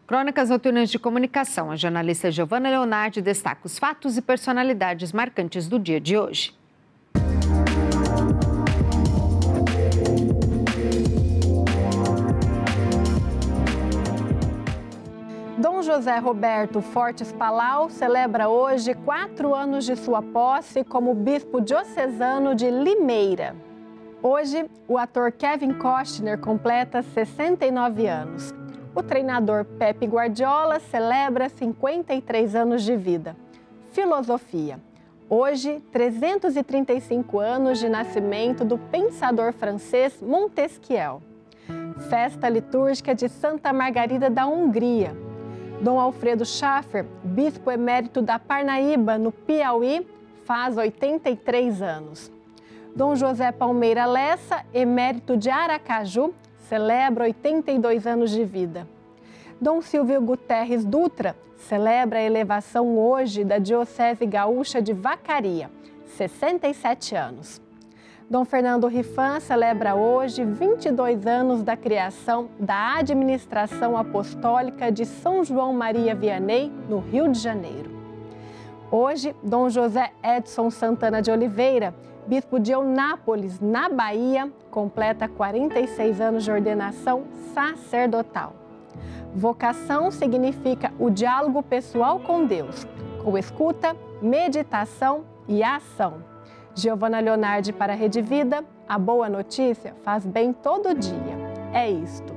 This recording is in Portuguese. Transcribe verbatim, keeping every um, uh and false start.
Crônicas Noturnas de Comunicação. A jornalista Giovana Leonardi destaca os fatos e personalidades marcantes do dia de hoje. Dom José Roberto Fortes Palau celebra hoje quatro anos de sua posse como bispo diocesano de Limeira. Hoje, o ator Kevin Costner completa sessenta e nove anos. O treinador Pepe Guardiola celebra cinquenta e três anos de vida. Filosofia. Hoje, trezentos e trinta e cinco anos de nascimento do pensador francês Montesquieu. Festa litúrgica de Santa Margarida da Hungria. Dom Alfredo Schaffer, bispo emérito da Parnaíba, no Piauí, faz oitenta e três anos. Dom José Palmeira Lessa, emérito de Aracaju, celebra oitenta e dois anos de vida. Dom Silvio Guterres Dutra celebra a elevação hoje da Diocese Gaúcha de Vacaria, sessenta e sete anos. Dom Fernando Rifan celebra hoje vinte e dois anos da criação da Administração Apostólica de São João Maria Vianney, no Rio de Janeiro. Hoje, Dom José Edson Santana de Oliveira, bispo de Eunápolis, na Bahia, completa quarenta e seis anos de ordenação sacerdotal. Vocação significa o diálogo pessoal com Deus, com escuta, meditação e ação. Giovana Leonardi para a Rede Vida, a boa notícia faz bem todo dia. É isto.